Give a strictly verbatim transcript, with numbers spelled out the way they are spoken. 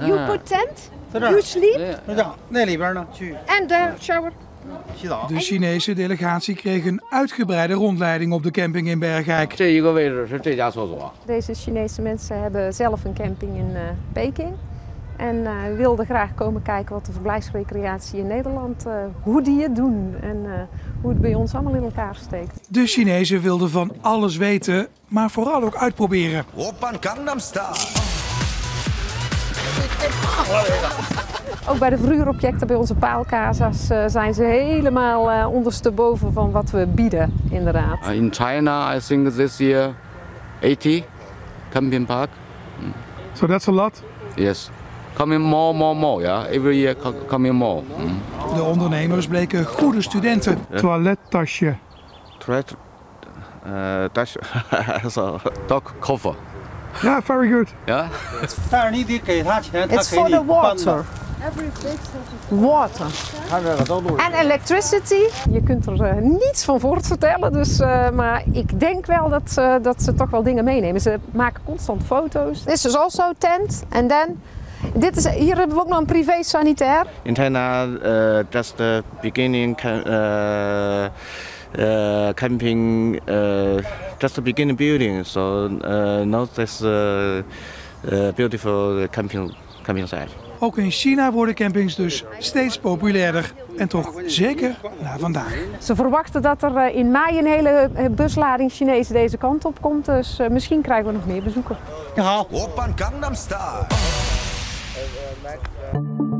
You put tent, you sleep, 那那里边呢，去 and the shower. 洗澡。 De Chinese delegatie kreeg een uitgebreide rondleiding op de camping in Bergijk. 这一个位置是这家厕所。 Deze Chinese mensen hebben zelf een camping in uh, Peking. En uh, wilden graag komen kijken wat de verblijfsrecreatie in Nederland, uh, hoe die het doen en uh, hoe het bij ons allemaal in elkaar steekt. De Chinezen wilden van alles weten, maar vooral ook uitproberen. Oppan Gangnam Style. Ook bij de verhuurobjecten bij onze paalkaza's uh, zijn ze helemaal uh, ondersteboven van wat we bieden, inderdaad. Uh, in China, I think this year eighty camping park. Mm. So that's a lot? Yes. Coming more, more, more, yeah. Every year coming more. Mm. De ondernemers bleken goede studenten. Toilettasje. Toilet, uh, tasje, so dog cover. Yeah, very good. Yeah. 但是你得给他钱，他 It's 给 for 你 the 搬 water. 的。 Water. 它这个都录着。 En electricity. Je kunt er uh, niets van voortvertellen, dus, uh, maar ik denk wel dat, uh, dat ze toch wel dingen meenemen. Ze maken constant foto's. This is also tent. And then, dit is, hier hebben we ook nog een privé sanitair. In China, uh, just the beginning uh, uh, camping, uh, just the beginning building. So uh, now this uh, uh, beautiful camping camping site. Ook in China worden campings dus steeds populairder. En toch zeker na vandaag. Ze verwachten dat er in mei een hele buslading Chinezen deze kant op komt. Dus uh, misschien krijgen we nog meer bezoeken. Ja. Oppan Gangnam Style.